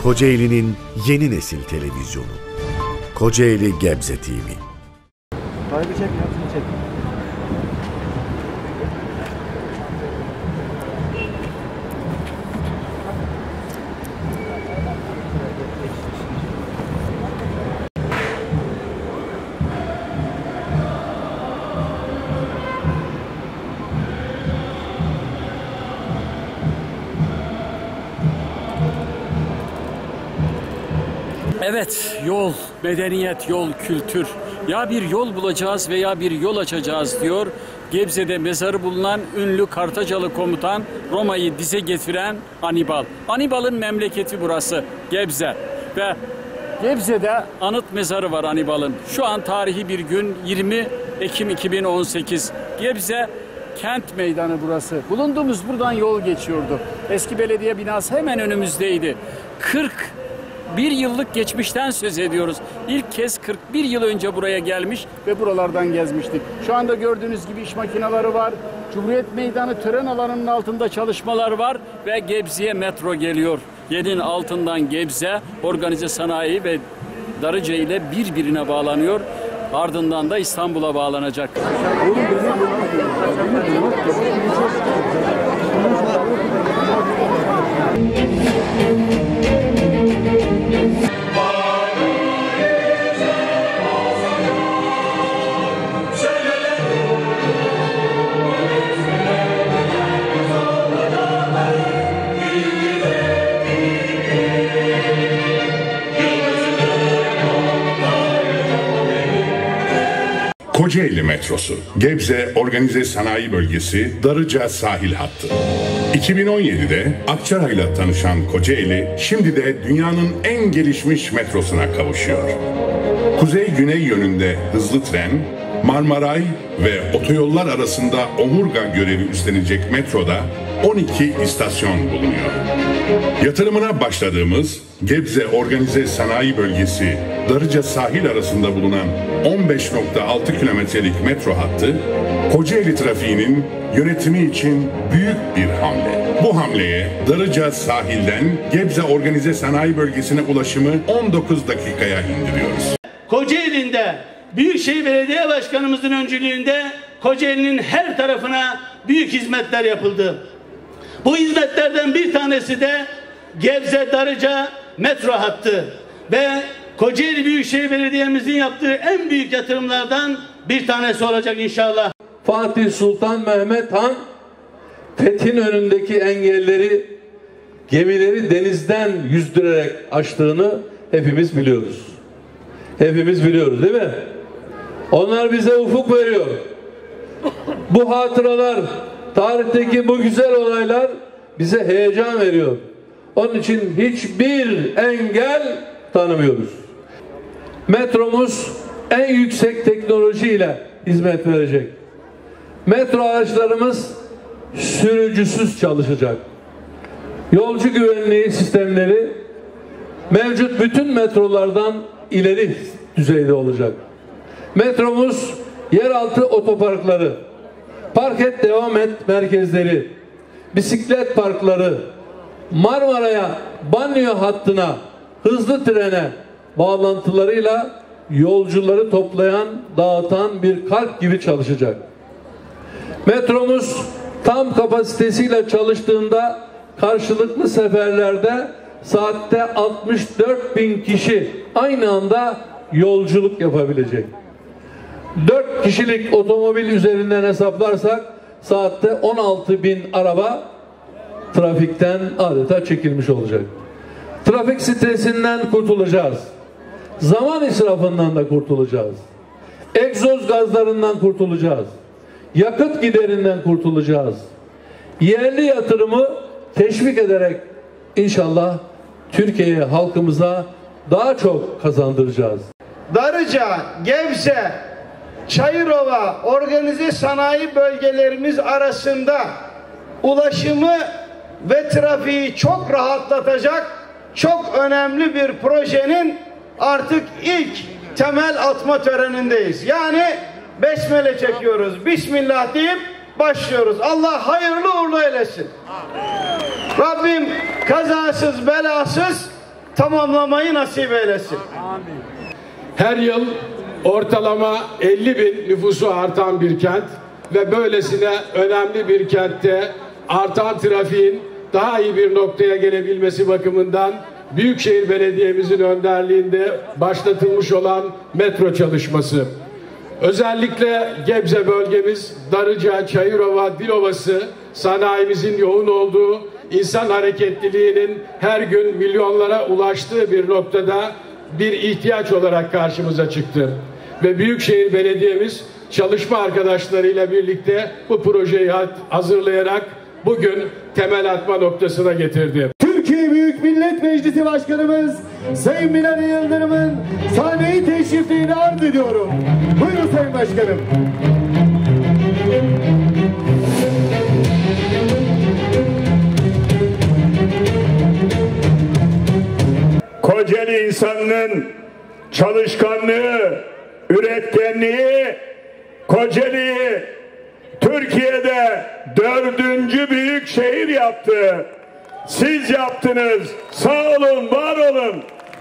Kocaeli'nin yeni nesil televizyonu. Kocaeli Gebze TV. Kaybı çek, hepsini çek. Evet, yol, medeniyet, yol, kültür. Ya bir yol bulacağız veya bir yol açacağız diyor. Gebze'de mezarı bulunan ünlü Kartacalı komutan, Roma'yı dize getiren Hannibal. Hannibal'ın memleketi burası, Gebze. Ve Gebze'de anıt mezarı var Hannibal'ın. Şu an tarihi bir gün 20 Ekim 2018. Gebze Kent Meydanı burası. Bulunduğumuz buradan yol geçiyordu. Eski belediye binası hemen önümüzdeydi. 41 yıllık geçmişten söz ediyoruz. İlk kez 41 yıl önce buraya gelmiş ve buralardan gezmiştik. Şu anda gördüğünüz gibi iş makineleri var. Cumhuriyet Meydanı tören alanının altında çalışmalar var ve Gebze'ye metro geliyor. Yerin altından Gebze, organize sanayi ve Darıca ile birbirine bağlanıyor. Ardından da İstanbul'a bağlanacak. Kocaeli metrosu, Gebze Organize Sanayi Bölgesi, Darıca sahil hattı. 2017'de Akçaray'la tanışan Kocaeli, şimdi de dünyanın en gelişmiş metrosuna kavuşuyor. Kuzey-güney yönünde hızlı tren, Marmaray ve otoyollar arasında omurga görevi üstlenecek metroda 12 istasyon bulunuyor. Yatırımına başladığımız Gebze Organize Sanayi Bölgesi, Darıca sahil arasında bulunan 15.6 kilometrelik metro hattı, Kocaeli trafiğinin yönetimi için büyük bir hamle. Bu hamleye Darıca sahilden Gebze Organize Sanayi Bölgesi'ne ulaşımı 19 dakikaya indiriyoruz. Kocaeli'nde Büyükşehir Belediye Başkanımızın öncülüğünde Kocaeli'nin her tarafına büyük hizmetler yapıldı. Bu hizmetlerden bir tanesi de Gebze Darıca metro hattı ve Kocaeli Büyükşehir Belediye'mizin yaptığı en büyük yatırımlardan bir tanesi olacak inşallah. Fatih Sultan Mehmet Han fethin önündeki engelleri, gemileri denizden yüzdürerek aştığını hepimiz biliyoruz. Hepimiz biliyoruz değil mi? Onlar bize ufuk veriyor. Bu hatıralar, tarihteki bu güzel olaylar bize heyecan veriyor. Onun için hiçbir engel tanımıyoruz. Metromuz en yüksek teknolojiyle hizmet verecek. Metro araçlarımız sürücüsüz çalışacak. Yolcu güvenliği sistemleri mevcut bütün metrolardan ileri düzeyde olacak. Metromuz yeraltı otoparkları, park et devam et merkezleri, bisiklet parkları, Marmara'ya, banyo hattına, hızlı trene bağlantılarıyla yolcuları toplayan, dağıtan bir kalp gibi çalışacak. Metromuz tam kapasitesiyle çalıştığında karşılıklı seferlerde saatte 64.000 kişi aynı anda yolculuk yapabilecek. 4 kişilik otomobil üzerinden hesaplarsak saatte 16.000 araba trafikten adeta çekilmiş olacak. Trafik stresinden kurtulacağız. Zaman israfından da kurtulacağız. Egzoz gazlarından kurtulacağız. Yakıt giderinden kurtulacağız. Yerli yatırımı teşvik ederek inşallah Türkiye'ye, halkımıza daha çok kazandıracağız. Darıca, Gebze, Çayırova organize sanayi bölgelerimiz arasında ulaşımı ve trafiği çok rahatlatacak çok önemli bir projenin artık ilk temel atma törenindeyiz. Yani besmele çekiyoruz. Bismillah deyip başlıyoruz. Allah hayırlı uğurlu eylesin. Rabbim kazasız belasız tamamlamayı nasip eylesin. Her yıl ortalama 50 bin nüfusu artan bir kent ve böylesine önemli bir kentte artan trafiğin daha iyi bir noktaya gelebilmesi bakımından Büyükşehir Belediye'mizin önderliğinde başlatılmış olan metro çalışması. Özellikle Gebze bölgemiz, Darıca, Çayırova, Dilovası sanayimizin yoğun olduğu, insan hareketliliğinin her gün milyonlara ulaştığı bir noktada bir ihtiyaç olarak karşımıza çıktı. Ve Büyükşehir Belediye'miz çalışma arkadaşlarıyla birlikte bu projeyi hazırlayarak bugün temel atma noktasına getirdi. Türkiye Büyük Millet Meclisi Başkanımız Sayın Binali Yıldırım'ın sahneyi teşrifini arz ediyorum. Buyurun Sayın Başkanım. Kocaeli insanının çalışkanlığı, üretkenliği Kocaeli'yi Türkiye'de 4. büyük şehir yaptı. Siz yaptınız. Sağ olun, var olun.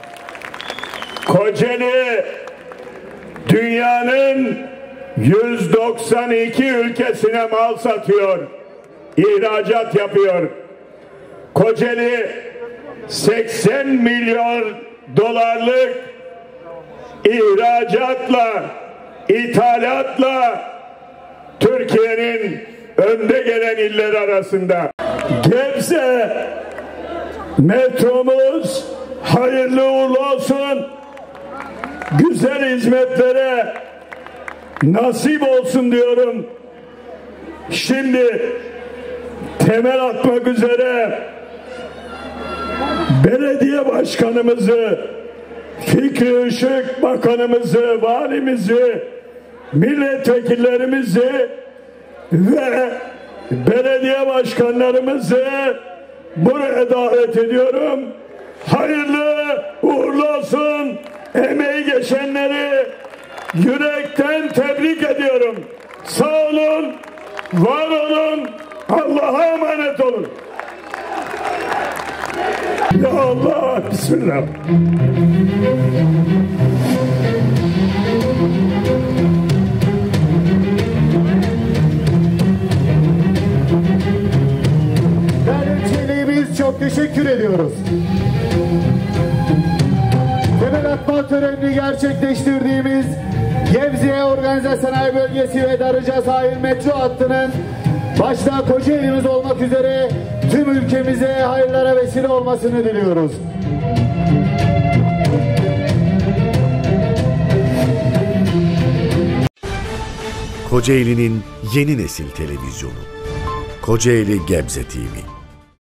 Kocaeli dünyanın 192 ülkesine mal satıyor. İhracat yapıyor. Kocaeli 80 milyon dolarlık ihracatla, ithalatla Türkiye'nin önde gelen iller arasında. Gebze metromuz hayırlı uğurlu olsun. Güzel hizmetlere nasip olsun diyorum. Şimdi temel atmak üzere belediye başkanımızı, Fikri Işık bakanımızı, valimizi, milletvekillerimizi ve belediye başkanlarımızı buraya davet ediyorum. Hayırlı uğurlu olsun. Emeği geçenleri yürekten tebrik ediyorum. Sağ olun, var olun, Allah'a emanet olun. Ya Allah, Bismillah. Biz çok teşekkür ediyoruz. Temel atma törenini gerçekleştirdiğimiz Gebze Organize Sanayi Bölgesi ve Darıca Sahil Metro Hattı'nın başta Kocaeli'miz olmak üzere tüm ülkemize hayırlara vesile olmasını diliyoruz. Kocaeli'nin yeni nesil televizyonu. Kocaeli Gebze TV.